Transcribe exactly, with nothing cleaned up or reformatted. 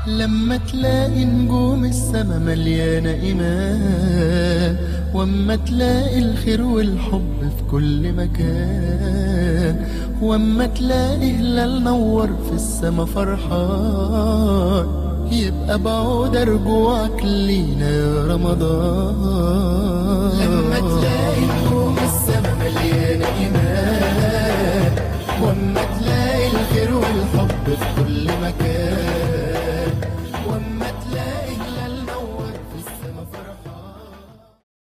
لما تلاقي نجوم السما مليانة إيمان، واما تلاقي الخير والحب في كل مكان، واما تلاقي هلال نور في السما فرحان، يبقى بعود رجوعك لينا يا رمضان. لما تلاقي نجوم السما مليانة إيمان، واما تلاقي الخير والحب في كل مكان،